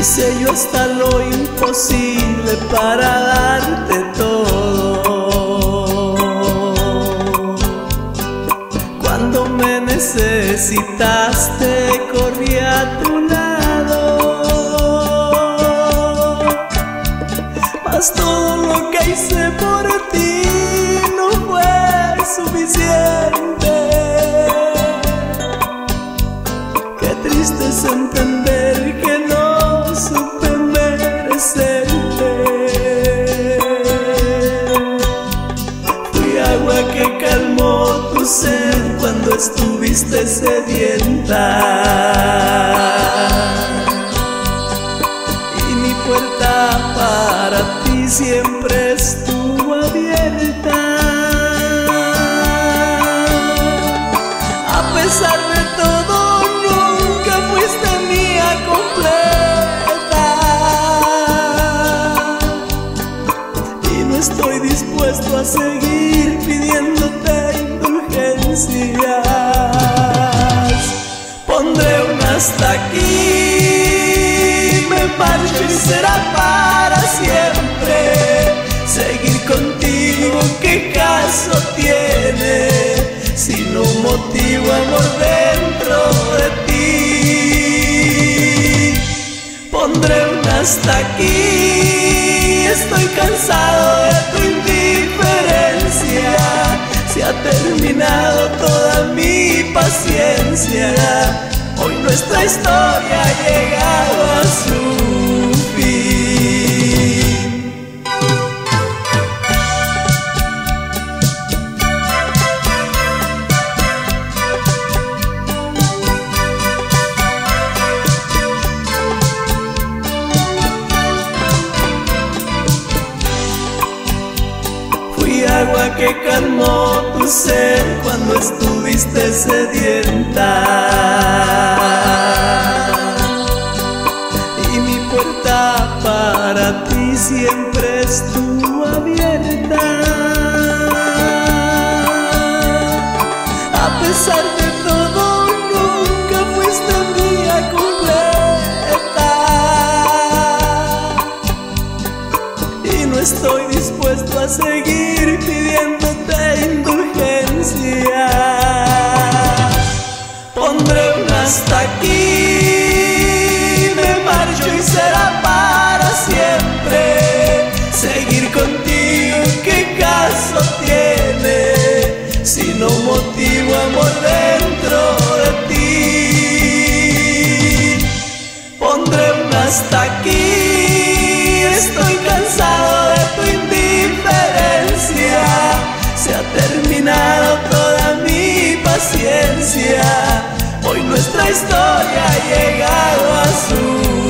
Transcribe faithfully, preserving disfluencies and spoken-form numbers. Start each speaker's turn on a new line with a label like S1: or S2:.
S1: Hice yo hasta lo imposible para darte todo. Cuando me necesitaste, corrí a tu lado. Mas todo lo que hice por ti no fue suficiente. Qué triste es entender que no supe merecerte. Fui agua que calmó tu sed cuando estuviste sedienta, y mi puerta para ti siempre estuvo abierta. A pesar de todo, nunca fuiste mía completa, y no estoy dispuesto a seguir pidiéndote indulgencias. Pondré un hasta aquí, me marcho y será para siempre. Seguir contigo, ¿qué caso tiene? Sin un motivo, amor, dentro de ti. Pondré un hasta aquí, estoy cansado de tu indiferencia. Se ha terminado toda mi paciencia. Hoy nuestra historia ha llegado a su fin. Fui agua que calmó tu sed cuando estuviste sedienta, y mi puerta para ti siempre estuvo abierta. A pesar de todo, nunca fuiste mía completa, y no estoy dispuesto a seguir pidiéndote indulgencia. Pondré un hasta aquí, me marcho y será para siempre. Seguir contigo, ¿qué caso tiene? Sin un motivo, amor, dentro de ti. Pondré un hasta aquí, estoy cansado de tu indiferencia. Se ha terminado toda mi paciencia. Hoy nuestra historia ha llegado a su